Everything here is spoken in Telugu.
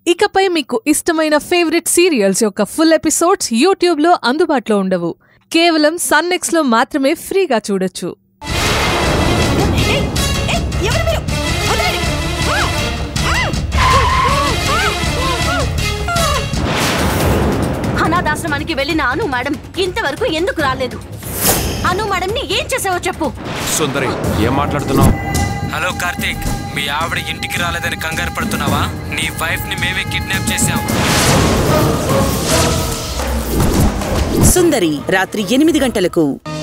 ఇకపై మీకు ఇష్టమైన ఫేవరెట్ సీరియల్స్ యొక్క ఫుల్ ఎపిసోడ్స్ యూట్యూబ్ లో అందుబాటులో ఉండవు. కేవలం Sun NXT లో మాత్రమే ఫ్రీగా చూడొచ్చు. అనాథాశ్రమానికి వెళ్ళిన అను మేడం ఇంతవరకు ఎందుకు రాలేదు? అను మేడం ని ఏం చేసావో చెప్పు. సుందరి, ఏం మాట్లాడుతున్నావు? హలో కార్తీక్, మీ ఆవిడ ఇంటికి రాలేదని కంగారు పడుతున్నావా? నీ వైఫ్ ని మేమే కిడ్నాప్ చేశాం. సుందరి రాత్రి 8 గంటలకు.